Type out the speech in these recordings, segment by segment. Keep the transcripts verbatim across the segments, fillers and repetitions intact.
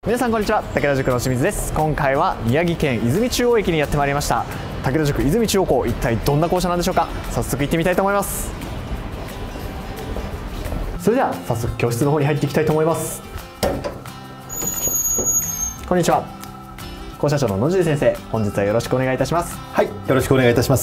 皆さんこんにちは、武田塾の清水です。今回は宮城県泉中央駅にやってまいりました。武田塾泉中央校、一体どんな校舎なんでしょうか。早速行ってみたいと思います。それでは早速教室の方に入っていきたいと思います。こんにちは、校舎長の野尻先生、本日はよろしくお願いいたします。 はい、よろしくお願いいたします。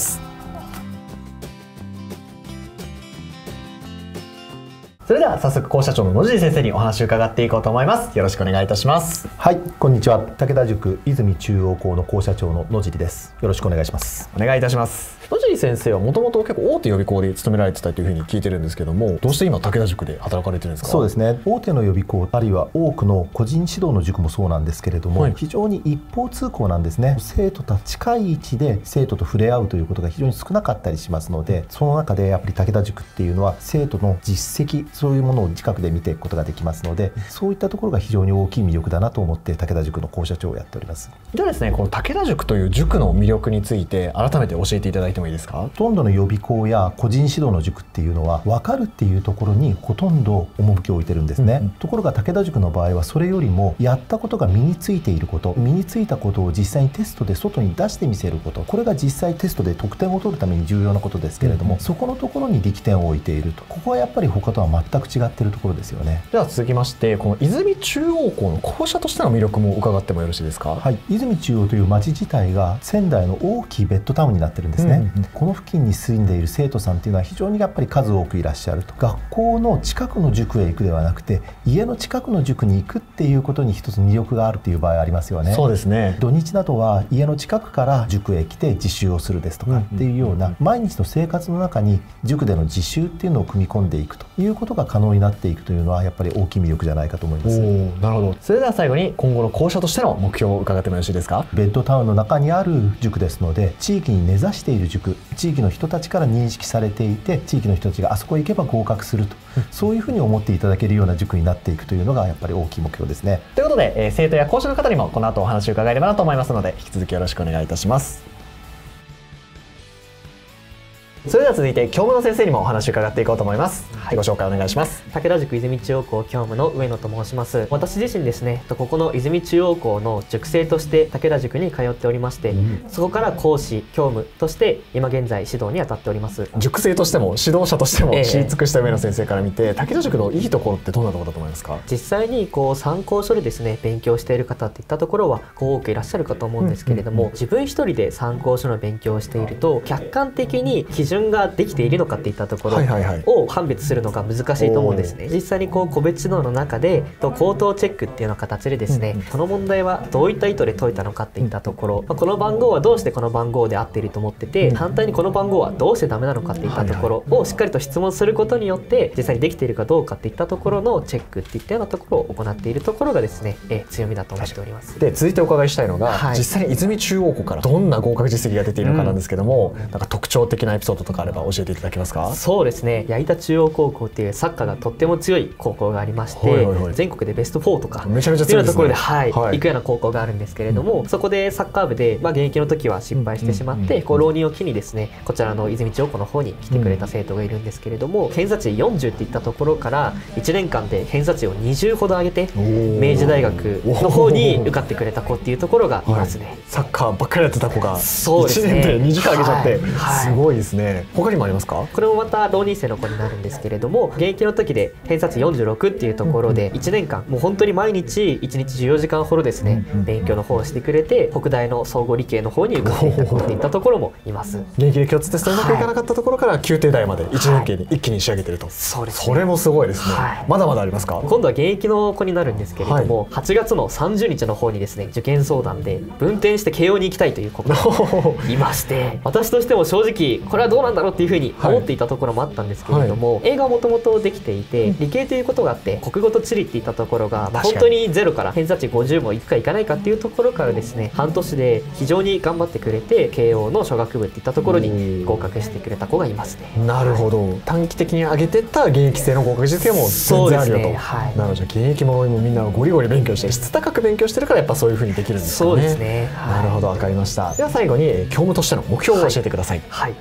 それでは早速校舎長の野尻先生にお話を伺っていこうと思います。よろしくお願いいたします。 はい、こんにちは、武田塾泉中央校の校舎長の野尻です。よろしくお願いします。 お願いいたします。野尻先生はもともと結構大手予備校で勤められてたというふうに聞いてるんですけども、どうして今武田塾で働かれてるんですか。 そうですね、大手の予備校あるいは多くの個人指導の塾もそうなんですけれども、はい、非常に一方通行なんですね。生徒と近い位置で生徒と触れ合うということが非常に少なかったりしますので、その中でやっぱり武田塾っていうのは生徒の実績、そういうものを近くで見ていくことができますので、そういったところが非常に大きい魅力だなと思って武田塾の校舎長をやっております。 じゃあですね、この武田塾という塾の魅力について改めて教えていただいてもいいですか。 ほとんどの予備校や個人指導の塾っていうのは分かるっていうところにほとんど趣を置いてるんですね、うんうん、ところが武田塾の場合はそれよりもやったことが身についていること、身についたことを実際にテストで外に出してみせること、これが実際テストで得点を取るために重要なことですけれども、うんうん、そこのところに力点を置いていると、ここはやっぱり他とは全く違っているところですよね。 では続きまして、この泉中央校の校舎としての魅力も伺ってもよろしいですか。 はい、泉中央という町自体が仙台の大きいベッドタウンになってるんですね、うんうん、この付近に住んでいる生徒さんっていうのは非常にやっぱり数多くいらっしゃると。学校の近くの塾へ行くではなくて家の近くの塾に行くっていうことに一つ魅力があるっていう場合ありますよね。 そうですね。 土日などは家の近くから塾へ来て自習をするですとかっていうような毎日の生活の中に塾での自習っていうのを組み込んでいくということが可能になっていくというのはやっぱり大きい魅力じゃないかと思います。 なるほど。それでは最後に今後の校舎としての目標を伺ってもよろしいですか。 ベッドタウンの中にある塾ですので、地域に根ざしている塾、地域の人たちから認識されていて、地域の人たちがあそこへ行けば合格すると、そういうふうに思っていただけるような塾になっていくというのがやっぱり大きい目標ですね。 ということで、えー、生徒や講師の方にもこの後お話を伺えればなと思いますので、引き続きよろしくお願いいたします。それでは続いて教務の先生にもお話を伺っていこうと思います。はい、ご紹介お願いします。 武田塾泉中央校教務の上野と申します。私自身ですね、ここの泉中央校の塾生として武田塾に通っておりまして、うん、そこから講師教務として今現在指導に当たっております。 塾生としても指導者としても知り尽くした上野先生から見て、えー、武田塾のいいところってどんなところだと思いますか。 実際にこう参考書でですね勉強している方っていったところはこう多くいらっしゃるかと思うんですけれども、自分一人で参考書の勉強をしていると客観的に基準ができているのかっていったところを判別するのが難しいと思うんですね。実際にこう個別指導の中でと口頭チェックっていうような形でですね、うんうん、この問題はどういった意図で解いたのかっていったところ、まあ、この番号はどうしてこの番号で合っていると思ってて、反対にこの番号はどうしてダメなのかっていったところをしっかりと質問することによって実際にできているかどうかっていったところのチェックっていったようなところを行っているところがですね、え強みだと思っております。 で続いてお伺いしたいのが、はい、実際に泉中央校からどんな合格実績が出ているのかなんですけども、うん、なんか特徴的なエピソードとかあれば教えていただけますか。 そうですね、矢板中央高校っていうサッカーがとっても強い高校がありまして、はいはいはい、全国でベストフォーとかめちゃめちゃ強いですね。 ところで、はいはい、行くような高校があるんですけれども、うん、そこでサッカー部で、まあ、現役の時は失敗してしまって、うん、こう浪人を機にですねこちらの泉中央校の方に来てくれた生徒がいるんですけれども、うん、偏差値よんじゅうっていったところからいちねんかんで偏差値をにじゅうほど上げて明治大学の方に受かってくれた子っていうところがいますね。 はい、サッカーばっかりやってた子がいちねんでにじゅう上げちゃって、はいはい、すごいですね。他にもありますか。 これもまた浪人生の子になるんですけれども、現役の時で偏差値よんじゅうろくっていうところでいちねんかんもう本当に毎日いちにちじゅうよじかんほどですね勉強の方をしてくれて、北大の総合理系の方に受かっていった子っていったところもいます。 現役で共通テストうまくいかなかったところからきゅうてい台までいちねんけいに一気に仕上げてると、はい、そうですね、それもすごいですね。はい、まだまだありますか。 今度は現役の子になるんですけれども、はい、はちがつのさんじゅうにちの方にですね受験相談で分転して慶応に行きたいという子がいまして、私としても正直これはどうなんだろうっていうふうに思っていたところもあったんですけれども、はい、英語はもともとできていて理系ということがあって国語と地理っていったところが、まあ、本当にゼロから偏差値ごじゅうもいくかいかないかっていうところからですね半年で非常に頑張ってくれて慶応の初学部っていったところに合格してくれた子がいますね。 なるほど、短期的に上げてった現役生の合格実績も全然あるよと、ね、はい、なので現役もみんなゴリゴリ勉強して質高く勉強してるからやっぱそういう風にできるんですかね。 そうですね、はい、 なるほど、分かりました。では最後に教務としての目標を教えてください。 はいはい、実際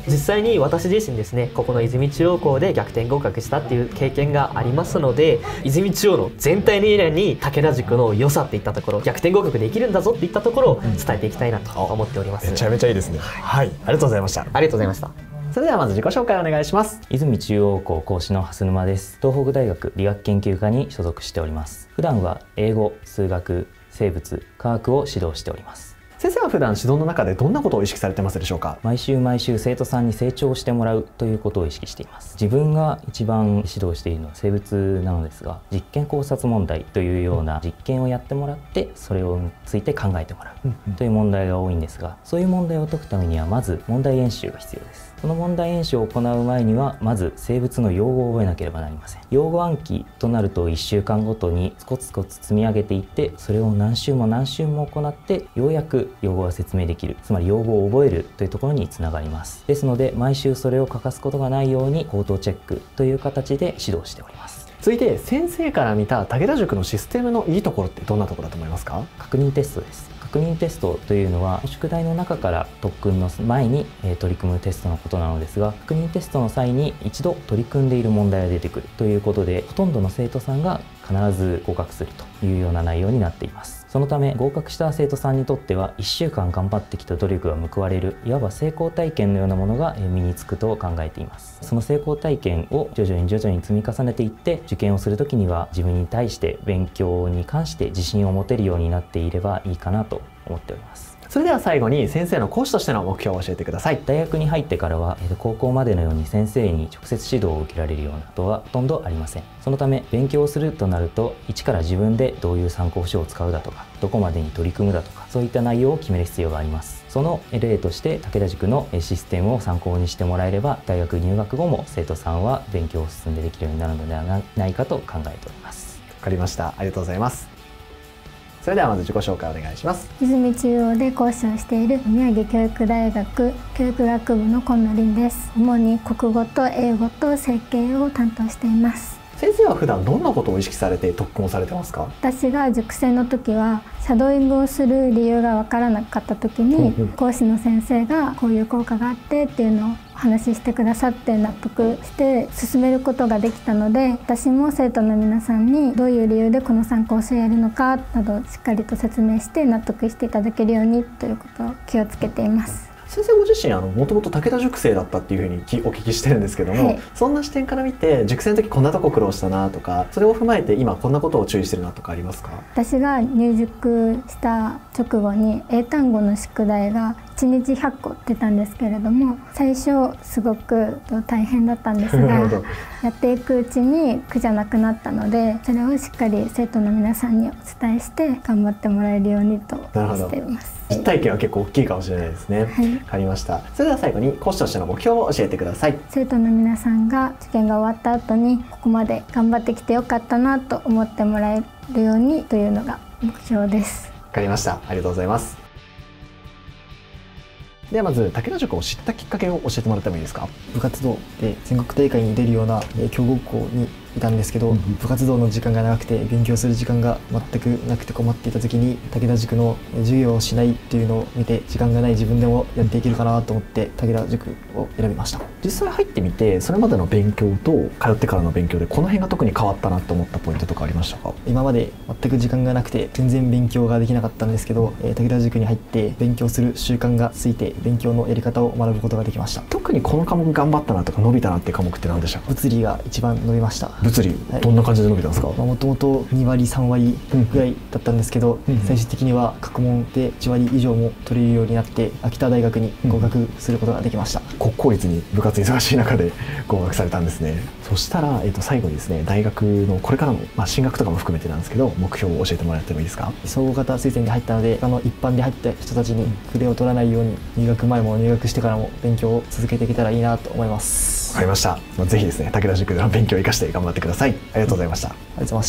に私自身ですね、ここの泉中央校で逆転合格したっていう経験がありますので、泉中央の全体のエリアに武田塾の良さっていったところ、逆転合格できるんだぞっていったところを伝えていきたいなと思っております。 めちゃめちゃいいですね。はい、ありがとうございました。 ありがとうございました。 それではまず自己紹介お願いします。 泉中央校講師の蓮沼です。東北大学理学研究科に所属しております。普段は英語、数学、生物、科学を指導しております。 先生は普段指導の中でどんなことを意識されてますでしょうか？ 毎週毎週生徒さんに成長してもらうということを意識しています。自分が一番指導しているのは生物なのですが、実験考察問題というような実験をやってもらってそれについて考えてもらうという問題が多いんですが、そういう問題を解くためにはまず問題演習が必要です。その問題演習を行う前にはまず生物の用語を覚えなければなりません。用語暗記となるといっしゅうかんごとにコツコツ積み上げていって、それを何週も何週も行ってようやく用語が説明できる、つまり用語を覚えるというところにつながります。ですので毎週それを欠かすことがないように口頭チェックという形で指導しております。 続いて先生から見た武田塾のシステムのいいところってどんなところだと思いますか？ 確認テストです。確認テストというのは宿題の中から特訓の前に取り組むテストのことなのですが、確認テストの際に一度取り組んでいる問題が出てくるということで、ほとんどの生徒さんが必ず合格するというような内容になっています。そのため合格した生徒さんにとってはいっしゅうかん頑張ってきた努力が報われる、いわば成功体験のようなものが身につくと考えています。その成功体験を徐々に徐々に積み重ねていって、受験をするときには自分に対して勉強に関して自信を持てるようになっていればいいかなと思っております。 それでは最後に先生の講師としての目標を教えてください。 大学に入ってからは高校までのように先生に直接指導を受けられるようなことはほとんどありません。そのため勉強をするとなると、一から自分でどういう参考書を使うだとか、どこまでに取り組むだとか、そういった内容を決める必要があります。その例として武田塾のシステムを参考にしてもらえれば、大学入学後も生徒さんは勉強を進んでできるようになるのではないかと考えております。 わかりました。ありがとうございます。それではまず自己紹介お願いします。 泉中央で講師をしている宮城教育大学教育学部の今野凛です。主に国語と英語と整形を担当しています。 先生は普段どんなことを意識されて特訓をされてますか？ 私が塾生の時はシャドーイングをする理由が分からなかった時に、うんうん、講師の先生がこういう効果があってっていうのをお話ししてくださって納得して進めることができたので、私も生徒の皆さんにどういう理由でこの参考書をやるのかなどしっかりと説明して納得していただけるようにということを気をつけています。 先生ご自身あのもともと武田塾生だったっていうふうにお聞きしてるんですけども、はい、そんな視点から見て塾生の時こんなとこ苦労したなとか、それを踏まえて今こんなことを注意してるなとかありますか？ 私が入塾した直後に英単語の宿題がいちにちひゃっこ出たんですけれども、最初すごく大変だったんですがやっていくうちに苦じゃなくなったので、それをしっかり生徒の皆さんにお伝えして頑張ってもらえるようにとしています。 実体験は結構大きいかもしれないですね。はい、わかりました。それでは最後に講師としての目標を教えてください。 生徒の皆さんが受験が終わった後にここまで頑張ってきてよかったなと思ってもらえるようにというのが目標です。 わかりました。ありがとうございます。ではまず武田塾を知ったきっかけを教えてもらってもいいですか？ 部活動で全国大会に出るような強豪校にいたんですけど、うん、部活動の時間が長くて勉強する時間が全くなくて困っていた時に、武田塾の授業をしないっていうのを見て、時間がない自分でもやっていけるかなと思って武田塾を選びました。 実際入ってみてそれまでの勉強と通ってからの勉強でこの辺が特に変わったなと思ったポイントとかありましたか？ 今まで全く時間がなくて全然勉強ができなかったんですけど、えー、武田塾に入って勉強する習慣がついて勉強のやり方を学ぶことができました。 特にこの科目頑張ったなとか伸びたなっていう科目って何でしたか？ 物理が一番伸びました。 物理、はい、どんな感じで伸びたんですか？ もともとにわりさんわりぐらいだったんですけど、うん、最終的には各問でいちわり以上も取れるようになって秋田大学に合格することができました。 国公立に部活忙しい中で合格されたんですね。そしたら、えー、と最後にですね、大学のこれからの、まあ、進学とかも含めてなんですけど目標を教えてもらってもいいですか？ 総合型推薦に入ったので、他の一般で入った人たちに筆を取らないように入学前も入学してからも勉強を続けていけたらいいなと思います。 わかりました。まあ、ぜひですね武田塾での勉強を生かして頑張ってください。ありがとうございました。 ありがとうございました。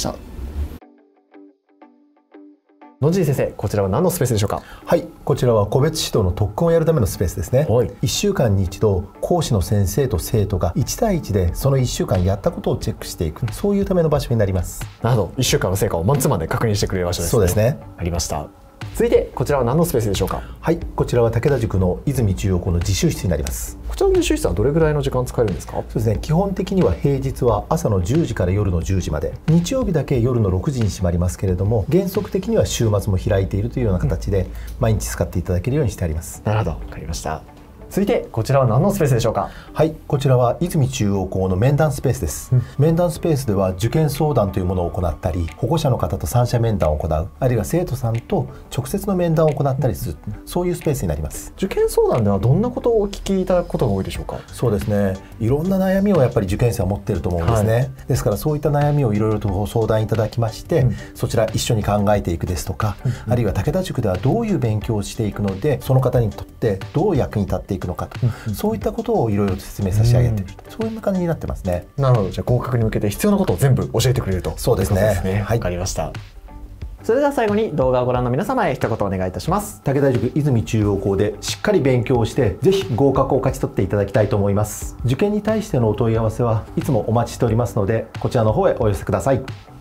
野尻先生、こちらは何のスペースでしょうか？ はい、こちらは個別指導の特訓をやるためのスペースですね。はい、いっしゅうかんに一度講師の先生と生徒がいち対いちでそのいっしゅうかんやったことをチェックしていく、そういうための場所になります。 なるほど、いっしゅうかんの成果をマンツーマンで確認してくれる場所ですね。 そうですね。 ありました。 続いてこちらは何のスペースでしょうか？ はい、こちらは武田塾の泉中央校の自習室になります。 こちらの自習室はどれぐらいの時間使えるんですか？ そうですね、基本的には平日は朝のじゅうじから夜のじゅうじまで、日曜日だけ夜のろくじに閉まりますけれども、原則的には週末も開いているというような形で、うん、毎日使っていただけるようにしてあります。 なるほど、わかりました。続いてこちらは何のスペースでしょうか？ はい、こちらは泉中央校の面談スペースです、うん、面談スペースでは受験相談というものを行ったり、保護者の方と三者面談を行う、あるいは生徒さんと直接の面談を行ったりする、そういうスペースになります。 受験相談ではどんなことをお聞きいただくことが多いでしょうか？ そうですね、いろんな悩みをやっぱり受験生は持っていると思うんですね、はい、ですからそういった悩みをいろいろとご相談いただきまして、うん、そちら一緒に考えていくですとか、うん、あるいは武田塾ではどういう勉強をしていくのでその方にとってどう役に立っていくのかと、うん、そういったことをいろいろと説明差し上げている、うん、そういう感じになってますね。 なるほど、じゃあ合格に向けて必要なことを全部教えてくれると。 そうですね、 わ、ね、はい、かりました。それでは最後に動画をご覧の皆様へ一言お願いいたします。 武田塾泉中央校でしっかり勉強をしてぜひ合格を勝ち取っていただきたいと思います。受験に対してのお問い合わせはいつもお待ちしておりますので、こちらの方へお寄せください。